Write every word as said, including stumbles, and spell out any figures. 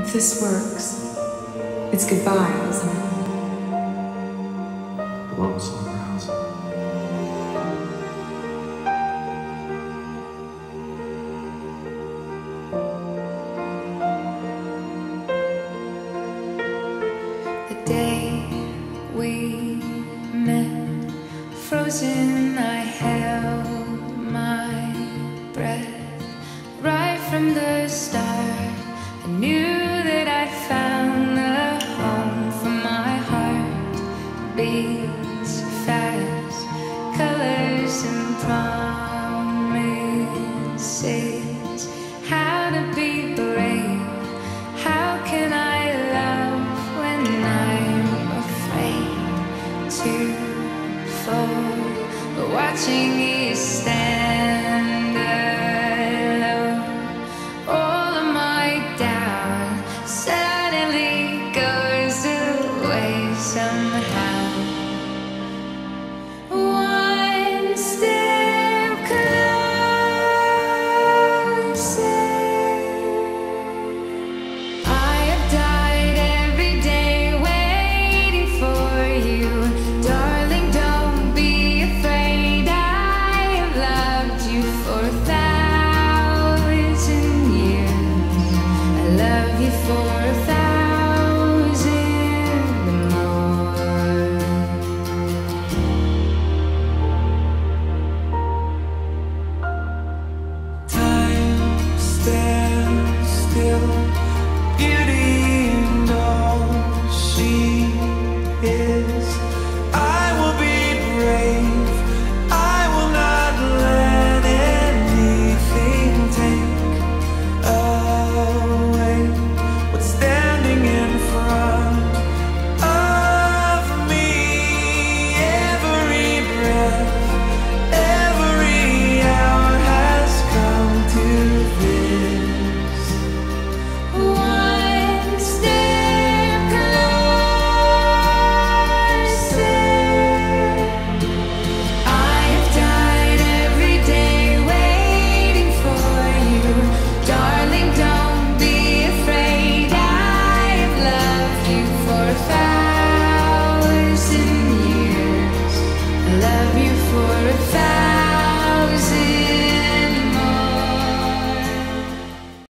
If this works, it's goodbye, isn't it? Belong somewhere else. The day we met, frozen, I held my breath. Right from the start, I knew that I'd found the home for my heart beat.